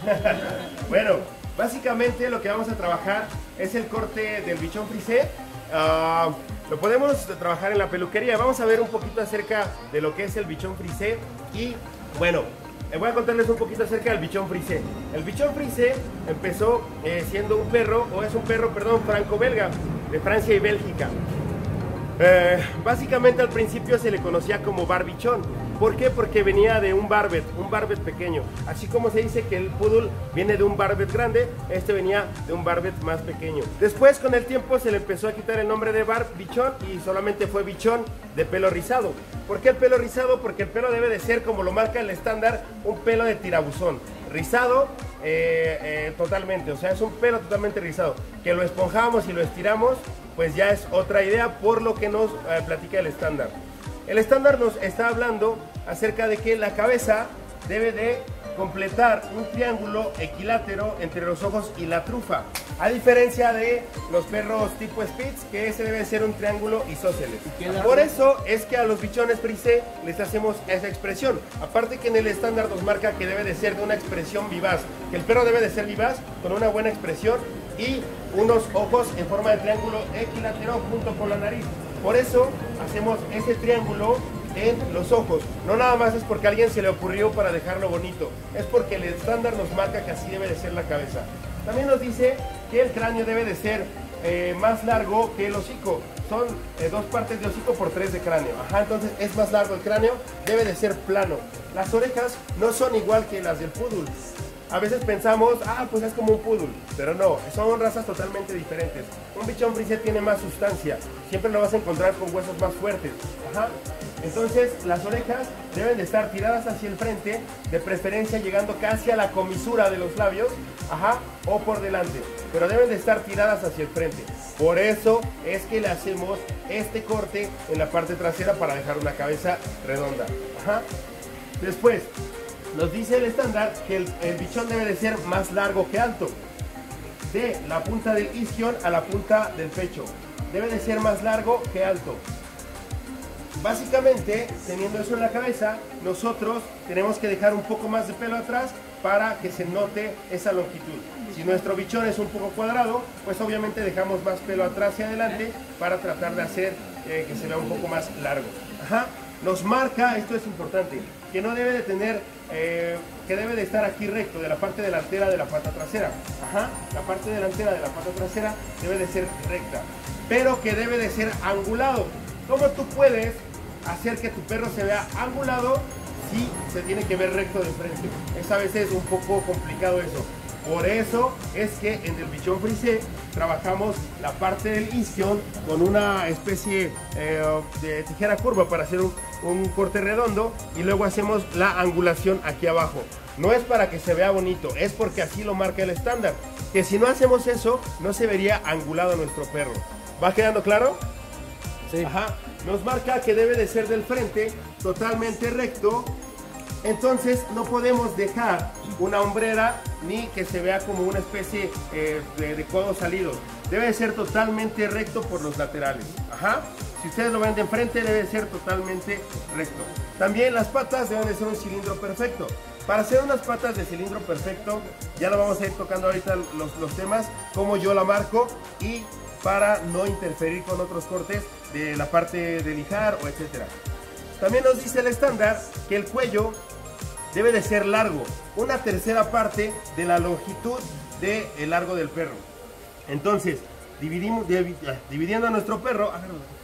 Bueno, básicamente lo que vamos a trabajar es el corte del bichón frisé. Lo podemos trabajar en la peluquería. Vamos a ver un poquito acerca de lo que es el bichón frisé. Y bueno, voy a contarles un poquito acerca del bichón frisé. El bichón frisé empezó siendo un perro, o es un perro, perdón, franco-belga, de Francia y Bélgica. Básicamente al principio se le conocía como barbichón. ¿Por qué? Porque venía de un barbet pequeño. Así como se dice que el poodle viene de un barbet grande, este venía de un barbet más pequeño. Después, con el tiempo, se le empezó a quitar el nombre de barbichón y solamente fue bichón de pelo rizado. ¿Por qué el pelo rizado? Porque el pelo debe de ser, como lo marca el estándar, un pelo de tirabuzón. Rizado totalmente, o sea, es un pelo totalmente rizado. Que lo esponjamos y lo estiramos, pues ya es otra idea, por lo que nos platica el estándar. El estándar nos está hablando acerca de que la cabeza debe de completar un triángulo equilátero entre los ojos y la trufa, a diferencia de los perros tipo Spitz, que ese debe ser un triángulo isósceles. Por eso es que a los bichones frisé les hacemos esa expresión. Aparte que en el estándar nos marca que debe de ser de una expresión vivaz, que el perro debe de ser vivaz, con una buena expresión y unos ojos en forma de triángulo equilátero junto con la nariz. Por eso hacemos ese triángulo en los ojos. No nada más es porque a alguien se le ocurrió para dejarlo bonito, es porque el estándar nos marca que así debe de ser la cabeza. También nos dice que el cráneo debe de ser más largo que el hocico. Son 2 partes de hocico por 3 de cráneo. Entonces es más largo el cráneo, debe de ser plano. Las orejas no son igual que las del poodle. A veces pensamos, pues es como un poodle, pero no, son razas totalmente diferentes. Un bichón frisé tiene más sustancia, siempre lo vas a encontrar con huesos más fuertes. Entonces las orejas deben de estar tiradas hacia el frente, de preferencia llegando casi a la comisura de los labios, o por delante, pero deben de estar tiradas hacia el frente. Por eso es que le hacemos este corte en la parte trasera para dejar una cabeza redonda. Después, nos dice el estándar que el bichón debe de ser más largo que alto. De la punta del isquion a la punta del pecho. Debe de ser más largo que alto. Básicamente, teniendo eso en la cabeza, nosotros tenemos que dejar un poco más de pelo atrás para que se note esa longitud. Si nuestro bichón es un poco cuadrado, pues obviamente dejamos más pelo atrás y adelante para tratar de hacer que se vea un poco más largo. Nos marca, esto es importante, que no debe de tener, que debe de estar aquí recto, de la parte delantera de la pata trasera. La parte delantera de la pata trasera debe de ser recta, pero que debe de ser angulado. ¿Cómo tú puedes hacer que tu perro se vea angulado si se tiene que ver recto de frente? A veces es un poco complicado eso. Por eso es que en el bichón frisé trabajamos la parte del isquion con una especie de tijera curva para hacer un corte redondo, y luego hacemos la angulación aquí abajo. No es para que se vea bonito, es porque así lo marca el estándar, que si no hacemos eso no se vería angulado nuestro perro. ¿Va quedando claro? Sí. Nos marca que debe de ser del frente totalmente recto. Entonces no podemos dejar una hombrera ni que se vea como una especie de codos salidos. Debe de ser totalmente recto por los laterales. Si ustedes lo ven de frente, debe ser totalmente recto. También las patas deben de ser un cilindro perfecto. Para hacer unas patas de cilindro perfecto, ya lo vamos a ir tocando ahorita los temas, como yo la marco, y para no interferir con otros cortes de la parte de lijar o etcétera. También nos dice el estándar que el cuello debe de ser largo, una tercera parte de la longitud del largo del perro. Entonces, dividiendo a nuestro perro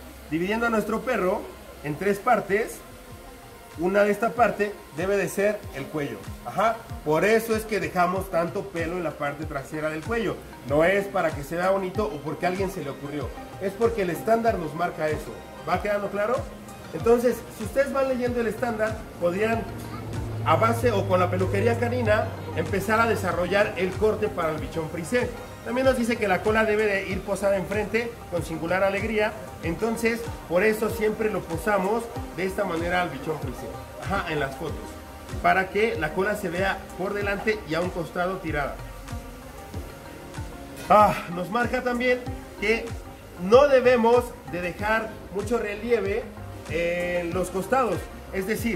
en 3 partes, una de esta parte debe de ser el cuello. Por eso es que dejamos tanto pelo en la parte trasera del cuello. No es para que se vea bonito o porque a alguien se le ocurrió, es porque el estándar nos marca eso. ¿Va quedando claro? Entonces, si ustedes van leyendo el estándar, podrían, a base o con la peluquería canina, empezar a desarrollar el corte para el bichón frisé. También nos dice que la cola debe de ir posada enfrente con singular alegría. Entonces, por eso siempre lo posamos de esta manera al bichón frisé, en las fotos, para que la cola se vea por delante y a un costado tirada. Nos marca también que no debemos de dejar mucho relieve en los costados. Es decir,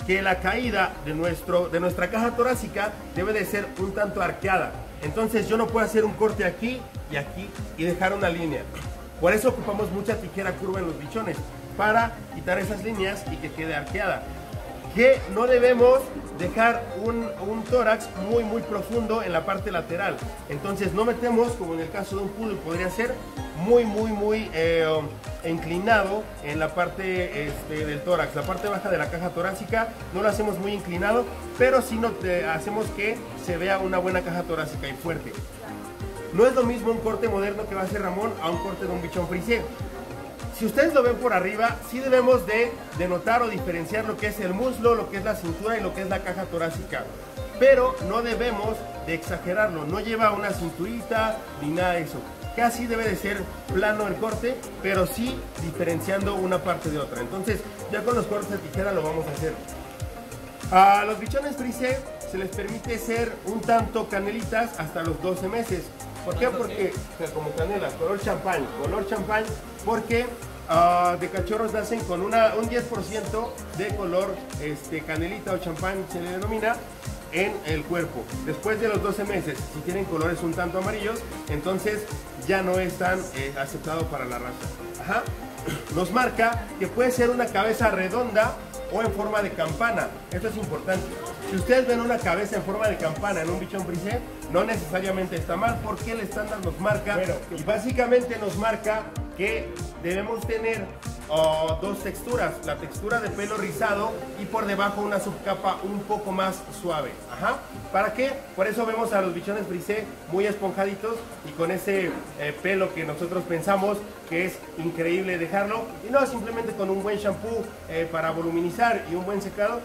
que la caída de nuestra caja torácica debe de ser un tanto arqueada. Entonces yo no puedo hacer un corte aquí y dejar una línea. Por eso ocupamos mucha tijera curva en los bichones, para quitar esas líneas y que quede arqueada. Que no debemos dejar un tórax muy profundo en la parte lateral. Entonces no metemos, como en el caso de un poodle podría ser, muy inclinado en la parte del tórax. La parte baja de la caja torácica no lo hacemos muy inclinado, pero sí hacemos que se vea una buena caja torácica y fuerte. No es lo mismo un corte moderno que va a hacer Ramón a un corte de un bichón frisé. Si ustedes lo ven por arriba, sí debemos de notar o diferenciar lo que es el muslo, lo que es la cintura y lo que es la caja torácica. Pero no debemos de exagerarlo, no lleva una cinturita ni nada de eso. Casi debe de ser plano el corte, pero sí diferenciando una parte de otra. Entonces, ya con los cortes de tijera lo vamos a hacer. A los bichones frisé se les permite ser un tanto canelitas hasta los 12 meses. ¿Por qué? Porque, o sea, como canela, color champán, porque de cachorros nacen con un 10% de color canelita o champán, se le denomina, en el cuerpo. Después de los 12 meses, si tienen colores un tanto amarillos, entonces ya no es tan aceptado para la raza. Nos marca que puede ser una cabeza redonda o en forma de campana. Esto es importante. Si ustedes ven una cabeza en forma de campana en un bichón frisé, no necesariamente está mal, porque el estándar nos marca, y básicamente nos marca que debemos tener dos texturas: la textura de pelo rizado y por debajo una subcapa un poco más suave. ¿Para qué? Por eso vemos a los bichones frisé muy esponjaditos y con ese pelo que nosotros pensamos que es increíble dejarlo, y no, simplemente con un buen shampoo para voluminizar y un buen secado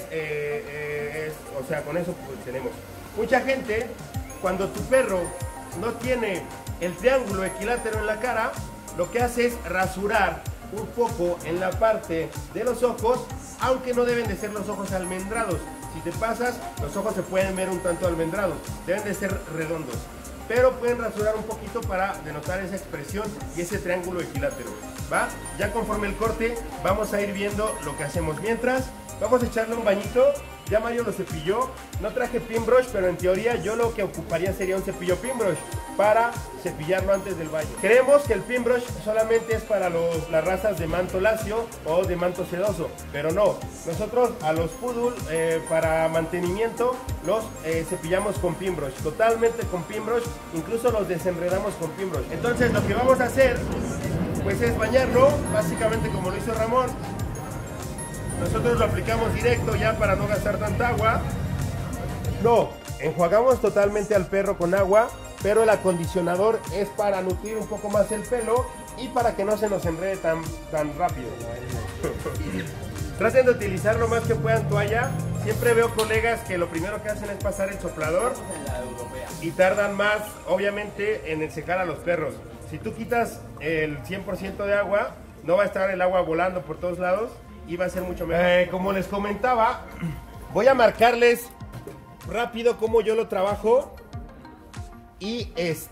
o sea, con eso pues tenemos. Mucha gente, cuando tu perro no tiene el triángulo equilátero en la cara, lo que hace es rasurar un poco en la parte de los ojos, aunque no deben de ser los ojos almendrados. Si te pasas, los ojos se pueden ver un tanto almendrados, deben de ser redondos, pero pueden rasurar un poquito para denotar esa expresión y ese triángulo equilátero. ¿Va? Ya conforme el corte vamos a ir viendo lo que hacemos. Mientras, vamos a echarle un bañito. Ya Mario lo cepilló, no traje pin brush, pero en teoría yo lo que ocuparía sería un cepillo pin brush para cepillarlo antes del baño. Creemos que el pin brush solamente es para las razas de manto lacio o de manto sedoso, pero no. Nosotros a los poodle para mantenimiento los cepillamos con pin brush, totalmente con pin brush, incluso los desenredamos con pin brush. Entonces lo que vamos a hacer pues es bañarlo, básicamente como lo hizo Ramón. Nosotros lo aplicamos directo ya para no gastar tanta agua. No, enjuagamos totalmente al perro con agua, pero el acondicionador es para nutrir un poco más el pelo y para que no se nos enrede tan rápido. Traten de utilizar lo más que puedan toalla. Siempre veo colegas que lo primero que hacen es pasar el soplador y tardan más, obviamente, en secar a los perros. Si tú quitas el 100% de agua, no va a estar el agua volando por todos lados y va a ser mucho mejor. Como les comentaba, voy a marcarles rápido cómo yo lo trabajo. Y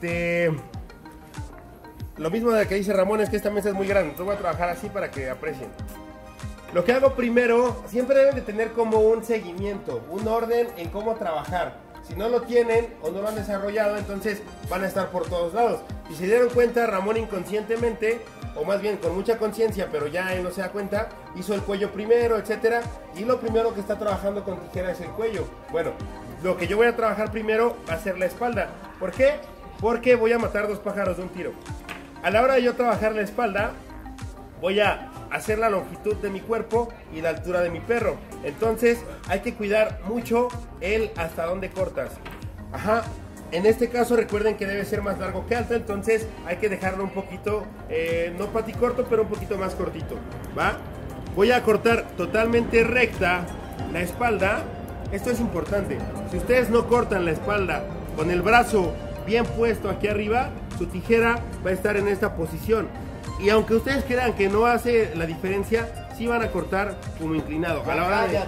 lo mismo de que dice Ramón, es que esta mesa es muy grande. Entonces voy a trabajar así para que aprecien. Lo que hago primero, siempre deben de tener como un seguimiento, un orden en cómo trabajar. Si no lo tienen o no lo han desarrollado, entonces van a estar por todos lados. Y si se dieron cuenta, Ramón inconscientemente, o más bien con mucha conciencia, pero ya él no se da cuenta, hizo el cuello primero, etcétera. Y lo primero que está trabajando con tijera es el cuello. Bueno, lo que yo voy a trabajar primero va a ser la espalda. ¿Por qué? Porque voy a matar dos pájaros de un tiro. A la hora de yo trabajar la espalda, voy a hacer la longitud de mi cuerpo y la altura de mi perro. Entonces hay que cuidar mucho el hasta dónde cortas. En este caso recuerden que debe ser más largo que alto, entonces hay que dejarlo un poquito, no paticorto, pero un poquito más cortito, ¿va? Voy a cortar totalmente recta la espalda. Esto es importante. Si ustedes no cortan la espalda con el brazo bien puesto aquí arriba, su tijera va a estar en esta posición. Y aunque ustedes crean que no hace la diferencia, sí van a cortar como inclinado. A la hora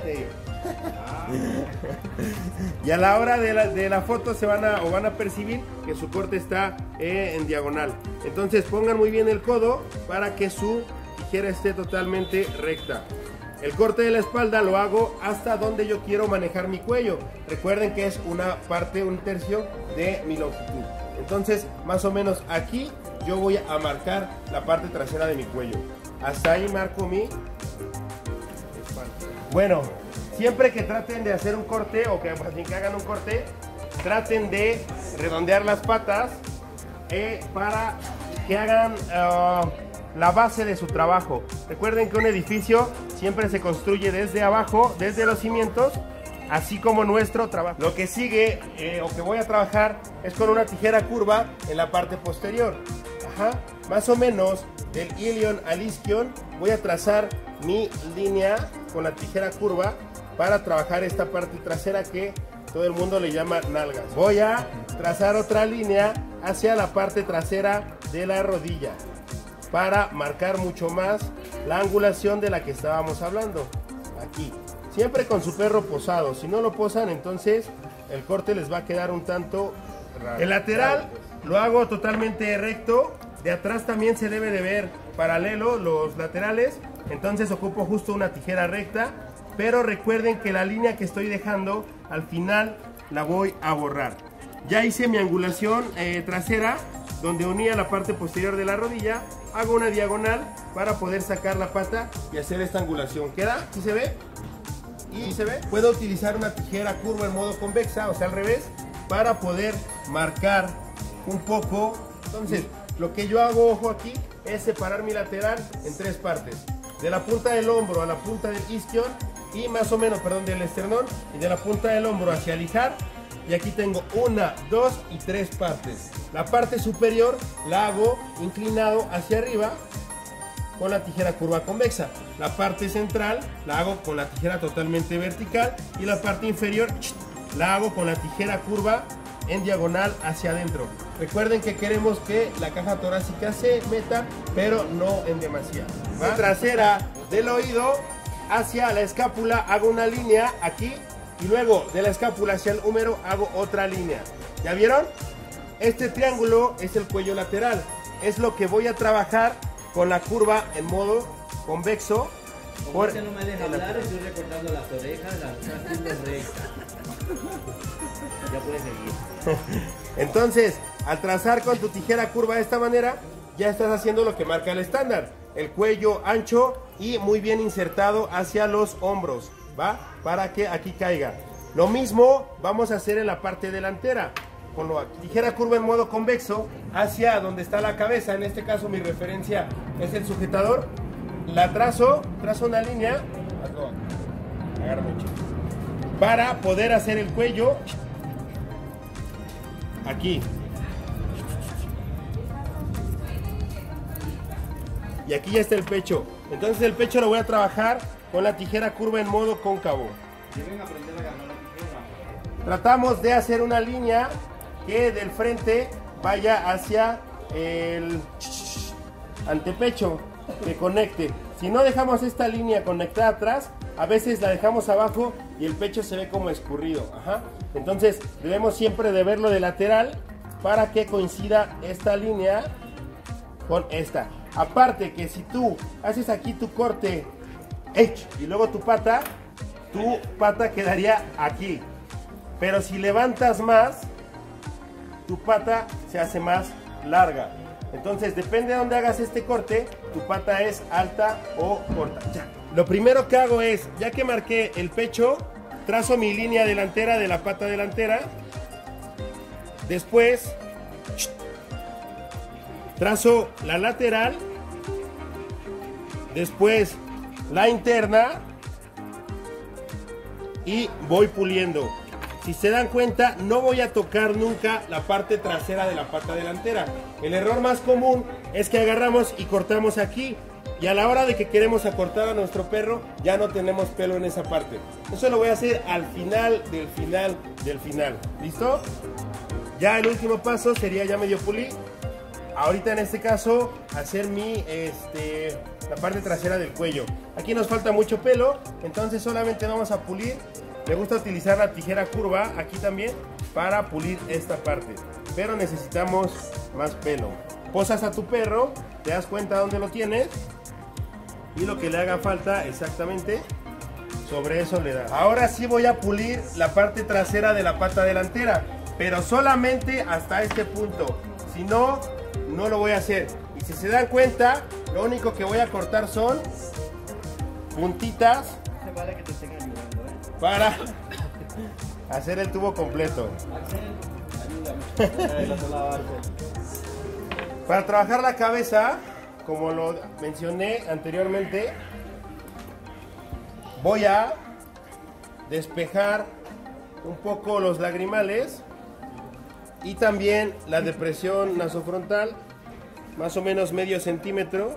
y a la hora de la foto van a percibir que su corte está en diagonal. Entonces pongan muy bien el codo para que su tijera esté totalmente recta. El corte de la espalda lo hago hasta donde yo quiero manejar mi cuello. Recuerden que es una parte, un tercio de mi longitud. Entonces, más o menos aquí yo voy a marcar la parte trasera de mi cuello. Hasta ahí marco mi espalda. Bueno, siempre que traten de hacer un corte o que hagan un corte, traten de redondear las patas para que hagan la base de su trabajo. Recuerden que un edificio siempre se construye desde abajo, desde los cimientos, así como nuestro trabajo. Lo que sigue o que voy a trabajar es con una tijera curva en la parte posterior. Más o menos del ilion al isquion voy a trazar mi línea con la tijera curva para trabajar esta parte trasera que todo el mundo le llama nalgas. Voy a trazar otra línea hacia la parte trasera de la rodilla para marcar mucho más la angulación de la que estábamos hablando. Aquí, siempre con su perro posado. Si no lo posan, entonces el corte les va a quedar un tanto raro. El lateral lo hago totalmente recto. De atrás también se debe de ver paralelo los laterales. Entonces ocupo justo una tijera recta. Pero recuerden que la línea que estoy dejando al final la voy a borrar. Ya hice mi angulación trasera, donde unía la parte posterior de la rodilla. Hago una diagonal para poder sacar la pata y hacer esta angulación. ¿Queda? ¿Sí se ve? ¿Y se ve? Puedo utilizar una tijera curva en modo convexa, o sea al revés, para poder marcar un poco. Entonces, lo que yo hago, ojo aquí, es separar mi lateral en tres partes. De la punta del hombro a la punta del isquion y más o menos, perdón, del esternón, y de la punta del hombro hacia el ijar. Y aquí tengo 1, 2 y 3 partes. La parte superior la hago inclinado hacia arriba con la tijera curva convexa. La parte central la hago con la tijera totalmente vertical y la parte inferior la hago con la tijera curva en diagonal hacia adentro. Recuerden que queremos que la caja torácica se meta, pero no en demasía. La trasera del oído hacia la escápula hago una línea aquí. Y luego de la escápula hacia el húmero hago otra línea. ¿Ya vieron? Este triángulo es el cuello lateral. Es lo que voy a trabajar con la curva en modo convexo. Como usted no me deja hablar, estoy recortando las orejas, las puntas rectas. Ya puedes seguir. Entonces, al trazar con tu tijera curva de esta manera, ya estás haciendo lo que marca el estándar. El cuello ancho y muy bien insertado hacia los hombros. ¿Va? Para que aquí caiga. Lo mismo vamos a hacer en la parte delantera. Con la tijera curva en modo convexo hacia donde está la cabeza. En este caso mi referencia es el sujetador. La trazo una línea. Agarra mucho. Para poder hacer el cuello. Aquí. Y aquí ya está el pecho. Entonces el pecho lo voy a trabajar con la tijera curva en modo cóncavo. Tratamos de hacer una línea que del frente vaya hacia el antepecho, que conecte. Si no dejamos esta línea conectada atrás, a veces la dejamos abajo y el pecho se ve como escurrido. Entonces debemos siempre de verlo de lateral para que coincida esta línea con esta. Aparte que si tú haces aquí tu corte y luego tu pata quedaría aquí. Pero si levantas más, tu pata se hace más larga. Entonces depende de dónde hagas este corte, tu pata es alta o corta. Ya. Lo primero que hago es, ya que marqué el pecho, trazo mi línea delantera de la pata delantera. Después trazo la lateral. Después la interna y voy puliendo. Si se dan cuenta, no voy a tocar nunca la parte trasera de la pata delantera. El error más común es que agarramos y cortamos aquí y a la hora de que queremos acortar a nuestro perro ya no tenemos pelo en esa parte. Eso lo voy a hacer al final del final del final. ¿Listo? Ya el último paso sería ya medio pulir. Ahorita en este caso hacer la parte trasera del cuello. Aquí nos falta mucho pelo, entonces solamente vamos a pulir. Me gusta utilizar la tijera curva aquí también para pulir esta parte, pero necesitamos más pelo. Posas a tu perro, te das cuenta dónde lo tienes y lo que le haga falta exactamente sobre eso le da. Ahora sí voy a pulir la parte trasera de la pata delantera, pero solamente hasta este punto. Si no, no lo voy a hacer. Y si se dan cuenta, lo único que voy a cortar son puntitas Vale que te estén ayudando, para hacer el tubo completo. Ayúdame. Para trabajar la cabeza, como lo mencioné anteriormente, voy a despejar un poco los lagrimales y también la depresión nasofrontal, más o menos medio centímetro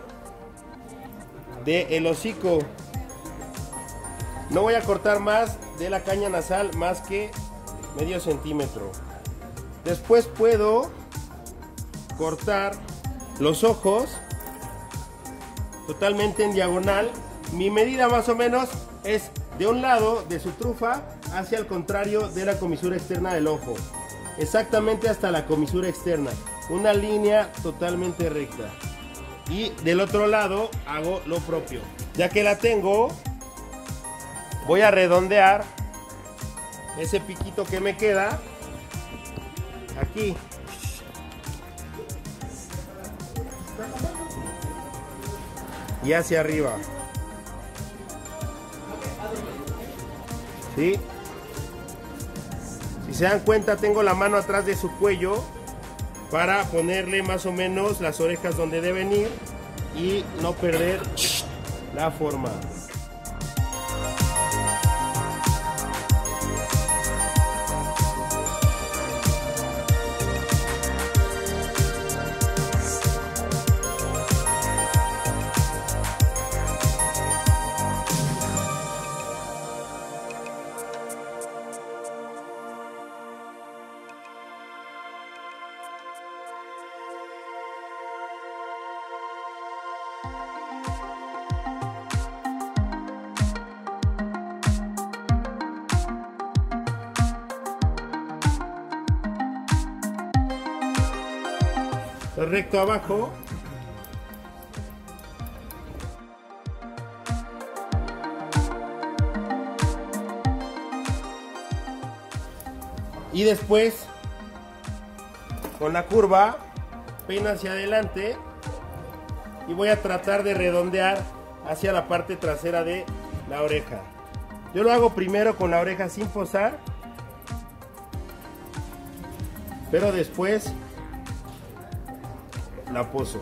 del hocico. No voy a cortar más de la caña nasal más que medio centímetro. Después puedo cortar los ojos totalmente en diagonal. Mi medida más o menos es de un lado de su trufa hacia el contrario de la comisura externa del ojo, exactamente hasta la comisura externa, una línea totalmente recta. Y del otro lado hago lo propio. Ya que la tengo, voy a redondear ese piquito que me queda aquí. Y hacia arriba. ¿Sí? Si se dan cuenta, tengo la mano atrás de su cuello para ponerle más o menos las orejas donde deben ir y no perder la forma. Recto abajo. Y después con la curva peino hacia adelante y voy a tratar de redondear hacia la parte trasera de la oreja. Yo lo hago primero con la oreja sin posar, pero después la poso.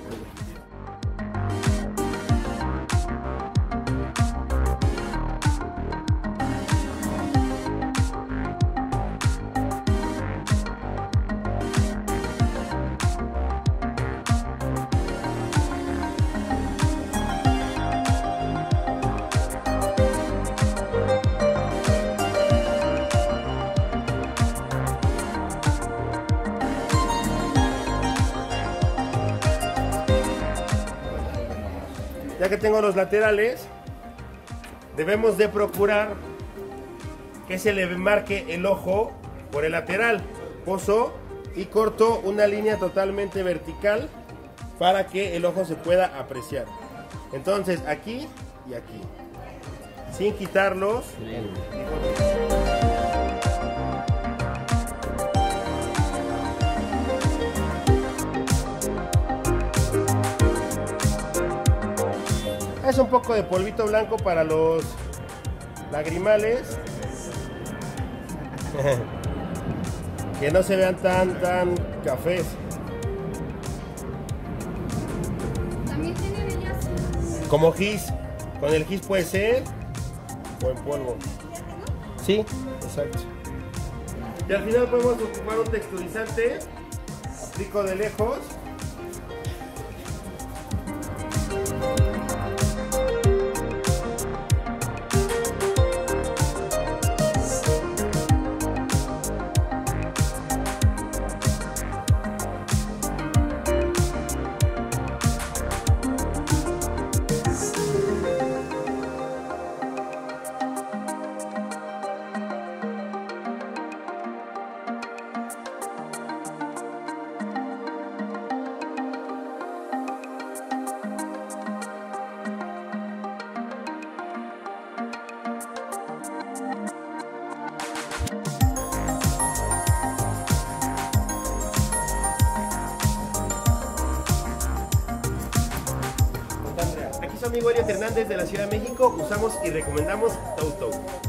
Ya que tengo los laterales, debemos de procurar que se le marque el ojo por el lateral. Poso y corto una línea totalmente vertical para que el ojo se pueda apreciar. Entonces aquí y aquí, sin quitarlos. Es un poco de polvito blanco para los lagrimales. Que no se vean tan cafés. También tienen ellas. Como gis. Con el gis puede ser. O en polvo. Sí, exacto. Y al final podemos ocupar un texturizante. Aplico de lejos. su amigo Elliot Hernández de la Ciudad de México. Usamos y recomendamos Tou Tou.